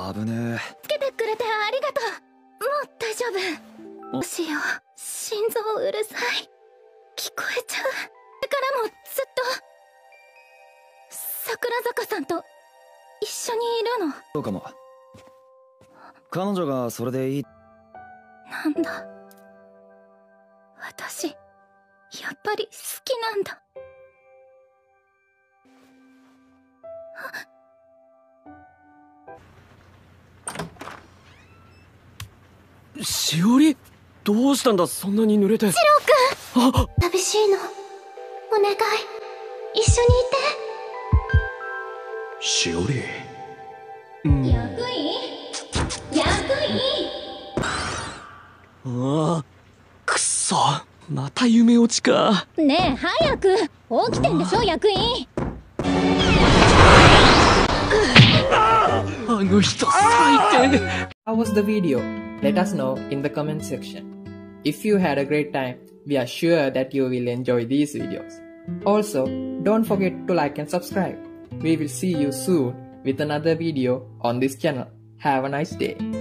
危ねえ。 つけてくれてありがとう。もう大丈夫。どうしよう。心臓うるさい。聞こえちゃう。だからもずっと桜坂さんと一緒にいるの。 そうかも。彼女がそれでいい。 なんだ、私やっぱり好きなんだ。 しおり、どうしたんだ、そんなに濡れて。 シロくん、寂しいの。お願い、一緒にいて。 しおり、 役員。 ああ、くっそ、また夢落ちか。 ねえ早く起きてんでしょ役員。 あの人最低。 How was the video? Let us know in the comment section. If you had a great time, we are sure that you will enjoy these videos. Also, don't forget to like and subscribe. We will see you soon with another video on this channel. Have a nice day.